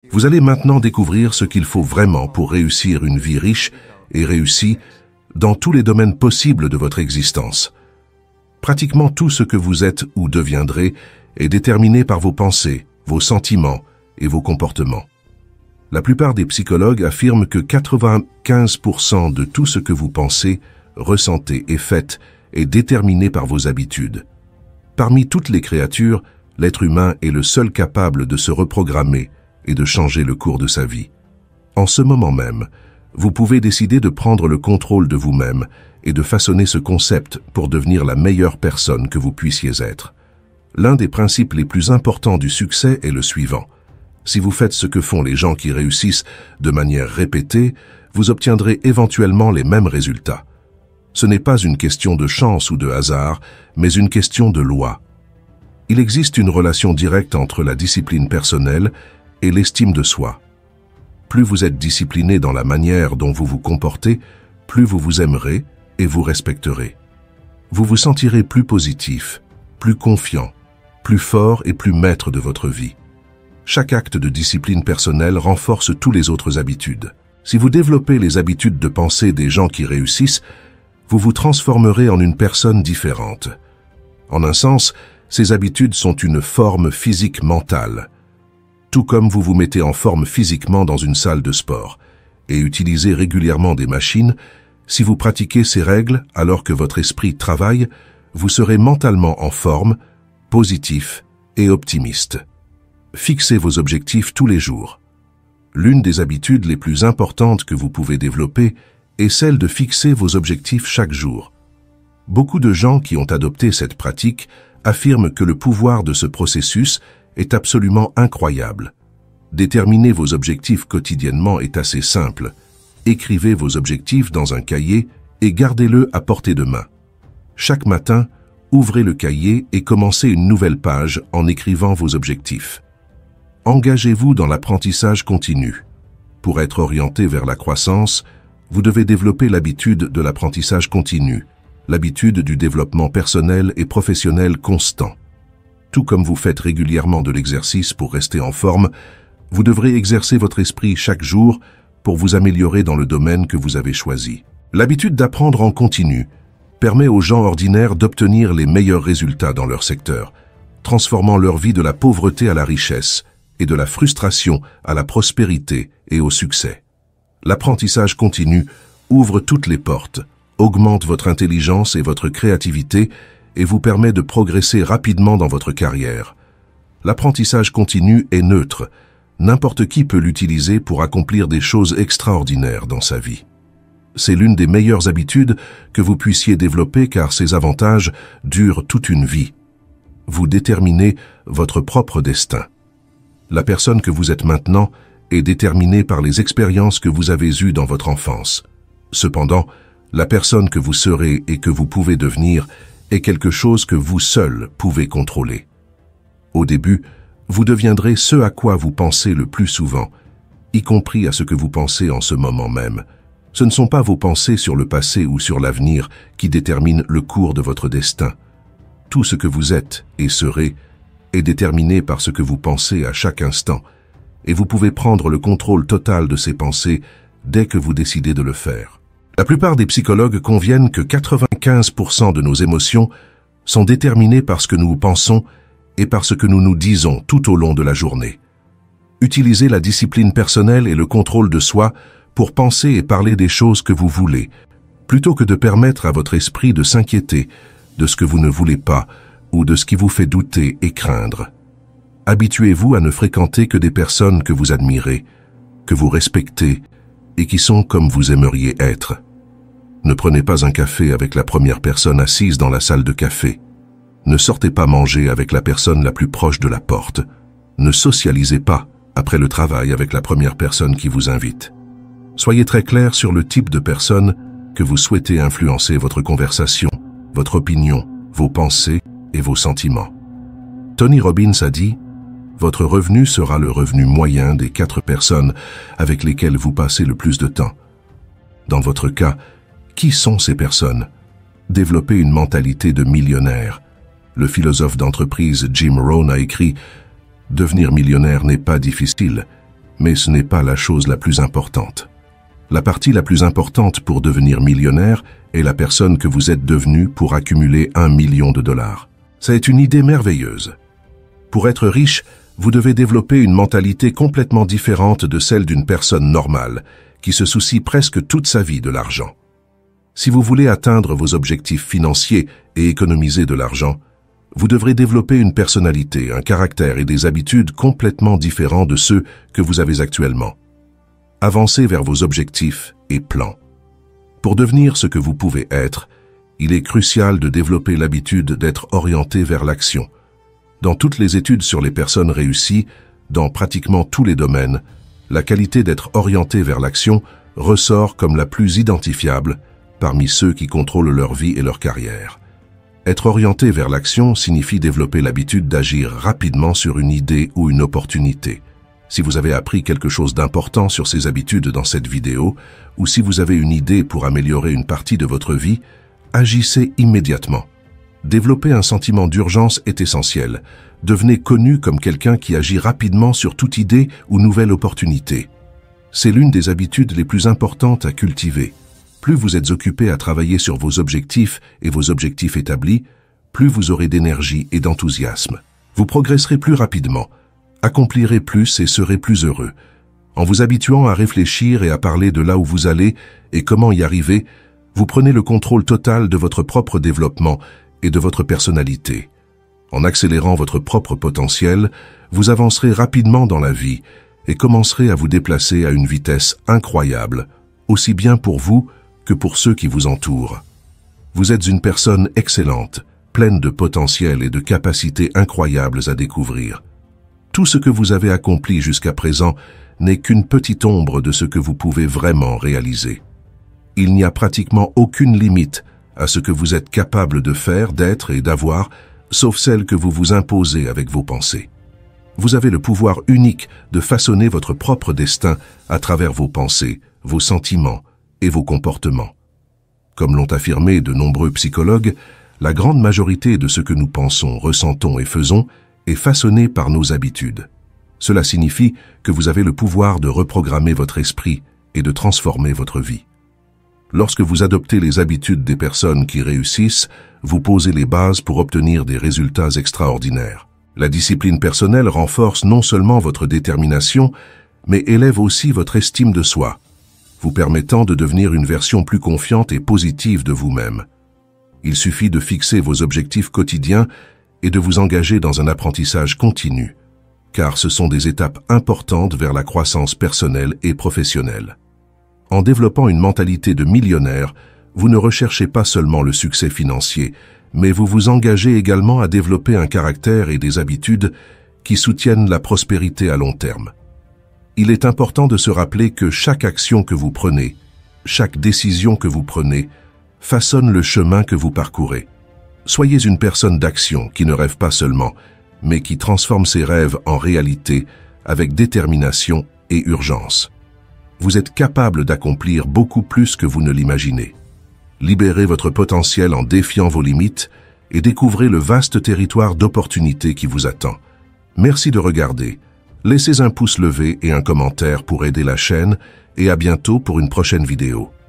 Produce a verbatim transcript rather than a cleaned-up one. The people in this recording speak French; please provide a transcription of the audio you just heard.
Vous allez maintenant découvrir ce qu'il faut vraiment pour réussir une vie riche et réussie dans tous les domaines possibles de votre existence. Pratiquement tout ce que vous êtes ou deviendrez est déterminé par vos pensées, vos sentiments et vos comportements. La plupart des psychologues affirment que quatre-vingt-quinze pour cent de tout ce que vous pensez, ressentez et faites est déterminé par vos habitudes. Parmi toutes les créatures, l'être humain est le seul capable de se reprogrammer et de changer le cours de sa vie. En ce moment même, vous pouvez décider de prendre le contrôle de vous-même et de façonner ce concept pour devenir la meilleure personne que vous puissiez être. L'un des principes les plus importants du succès est le suivant. Si vous faites ce que font les gens qui réussissent de manière répétée, vous obtiendrez éventuellement les mêmes résultats. Ce n'est pas une question de chance ou de hasard, mais une question de loi. Il existe une relation directe entre la discipline personnelle et l'estime de soi. Plus vous êtes discipliné dans la manière dont vous vous comportez, plus vous vous aimerez et vous respecterez. Vous vous sentirez plus positif, plus confiant, plus fort et plus maître de votre vie. Chaque acte de discipline personnelle renforce tous les autres habitudes. Si vous développez les habitudes de pensée des gens qui réussissent, vous vous transformerez en une personne différente. En un sens, ces habitudes sont une forme physique mentale. Tout comme vous vous mettez en forme physiquement dans une salle de sport et utilisez régulièrement des machines, si vous pratiquez ces règles alors que votre esprit travaille, vous serez mentalement en forme, positif et optimiste. Fixez vos objectifs tous les jours. L'une des habitudes les plus importantes que vous pouvez développer est celle de fixer vos objectifs chaque jour. Beaucoup de gens qui ont adopté cette pratique affirment que le pouvoir de ce processus est absolument incroyable. Déterminer vos objectifs quotidiennement est assez simple. Écrivez vos objectifs dans un cahier et gardez-le à portée de main. Chaque matin, ouvrez le cahier et commencez une nouvelle page en écrivant vos objectifs. Engagez-vous dans l'apprentissage continu. Pour être orienté vers la croissance, vous devez développer l'habitude de l'apprentissage continu, l'habitude du développement personnel et professionnel constant. Tout comme vous faites régulièrement de l'exercice pour rester en forme, vous devrez exercer votre esprit chaque jour pour vous améliorer dans le domaine que vous avez choisi. L'habitude d'apprendre en continu permet aux gens ordinaires d'obtenir les meilleurs résultats dans leur secteur, transformant leur vie de la pauvreté à la richesse et de la frustration à la prospérité et au succès. L'apprentissage continu ouvre toutes les portes, augmente votre intelligence et votre créativité et vous permet de progresser rapidement dans votre carrière. L'apprentissage continu est neutre. N'importe qui peut l'utiliser pour accomplir des choses extraordinaires dans sa vie. C'est l'une des meilleures habitudes que vous puissiez développer car ses avantages durent toute une vie. Vous déterminez votre propre destin. La personne que vous êtes maintenant est déterminée par les expériences que vous avez eues dans votre enfance. Cependant, la personne que vous serez et que vous pouvez devenir est quelque chose que vous seul pouvez contrôler. Au début, vous deviendrez ce à quoi vous pensez le plus souvent, y compris à ce que vous pensez en ce moment même. Ce ne sont pas vos pensées sur le passé ou sur l'avenir qui déterminent le cours de votre destin. Tout ce que vous êtes et serez est déterminé par ce que vous pensez à chaque instant, et vous pouvez prendre le contrôle total de ces pensées dès que vous décidez de le faire. La plupart des psychologues conviennent que quatre-vingt-quinze pour cent de nos émotions sont déterminées par ce que nous pensons et par ce que nous nous disons tout au long de la journée. Utilisez la discipline personnelle et le contrôle de soi pour penser et parler des choses que vous voulez, plutôt que de permettre à votre esprit de s'inquiéter de ce que vous ne voulez pas ou de ce qui vous fait douter et craindre. Habituez-vous à ne fréquenter que des personnes que vous admirez, que vous respectez et qui sont comme vous aimeriez être. Ne prenez pas un café avec la première personne assise dans la salle de café. Ne sortez pas manger avec la personne la plus proche de la porte. Ne socialisez pas après le travail avec la première personne qui vous invite. Soyez très clair sur le type de personne que vous souhaitez influencer votre conversation, votre opinion, vos pensées et vos sentiments. Tony Robbins a dit « Votre revenu sera le revenu moyen des quatre personnes avec lesquelles vous passez le plus de temps. » Dans votre cas, qui sont ces personnes? Développez une mentalité de millionnaire. Le philosophe d'entreprise Jim Rohn a écrit « Devenir millionnaire n'est pas difficile, mais ce n'est pas la chose la plus importante. La partie la plus importante pour devenir millionnaire est la personne que vous êtes devenu pour accumuler un million de dollars. Ça est une idée merveilleuse. Pour être riche, vous devez développer une mentalité complètement différente de celle d'une personne normale, qui se soucie presque toute sa vie de l'argent. Si vous voulez atteindre vos objectifs financiers et économiser de l'argent, vous devrez développer une personnalité, un caractère et des habitudes complètement différents de ceux que vous avez actuellement. Avancez vers vos objectifs et plans. Pour devenir ce que vous pouvez être, il est crucial de développer l'habitude d'être orienté vers l'action. Dans toutes les études sur les personnes réussies, dans pratiquement tous les domaines, la qualité d'être orienté vers l'action ressort comme la plus identifiable parmi ceux qui contrôlent leur vie et leur carrière. Être orienté vers l'action signifie développer l'habitude d'agir rapidement sur une idée ou une opportunité. Si vous avez appris quelque chose d'important sur ces habitudes dans cette vidéo, ou si vous avez une idée pour améliorer une partie de votre vie, agissez immédiatement. Développer un sentiment d'urgence est essentiel. Devenez connu comme quelqu'un qui agit rapidement sur toute idée ou nouvelle opportunité. C'est l'une des habitudes les plus importantes à cultiver. Plus vous êtes occupé à travailler sur vos objectifs et vos objectifs établis, plus vous aurez d'énergie et d'enthousiasme. Vous progresserez plus rapidement, accomplirez plus et serez plus heureux. En vous habituant à réfléchir et à parler de là où vous allez et comment y arriver, vous prenez le contrôle total de votre propre développement et de votre personnalité. En accélérant votre propre potentiel, vous avancerez rapidement dans la vie et commencerez à vous déplacer à une vitesse incroyable, aussi bien pour vous que pour ceux qui vous entourent. Vous êtes une personne excellente, pleine de potentiel et de capacités incroyables à découvrir. Tout ce que vous avez accompli jusqu'à présent n'est qu'une petite ombre de ce que vous pouvez vraiment réaliser. Il n'y a pratiquement aucune limite à ce que vous êtes capable de faire, d'être et d'avoir, sauf celle que vous vous imposez avec vos pensées. Vous avez le pouvoir unique de façonner votre propre destin à travers vos pensées, vos sentiments et vos comportements. Comme l'ont affirmé de nombreux psychologues, la grande majorité de ce que nous pensons, ressentons et faisons est façonné par nos habitudes. Cela signifie que vous avez le pouvoir de reprogrammer votre esprit et de transformer votre vie. Lorsque vous adoptez les habitudes des personnes qui réussissent, vous posez les bases pour obtenir des résultats extraordinaires. La discipline personnelle renforce non seulement votre détermination, mais élève aussi votre estime de soi, vous permettant de devenir une version plus confiante et positive de vous-même. Il suffit de fixer vos objectifs quotidiens et de vous engager dans un apprentissage continu, car ce sont des étapes importantes vers la croissance personnelle et professionnelle. En développant une mentalité de millionnaire, vous ne recherchez pas seulement le succès financier, mais vous vous engagez également à développer un caractère et des habitudes qui soutiennent la prospérité à long terme. Il est important de se rappeler que chaque action que vous prenez, chaque décision que vous prenez, façonne le chemin que vous parcourez. Soyez une personne d'action qui ne rêve pas seulement, mais qui transforme ses rêves en réalité avec détermination et urgence. Vous êtes capable d'accomplir beaucoup plus que vous ne l'imaginez. Libérez votre potentiel en défiant vos limites et découvrez le vaste territoire d'opportunités qui vous attend. Merci de regarder. Laissez un pouce levé et un commentaire pour aider la chaîne et à bientôt pour une prochaine vidéo.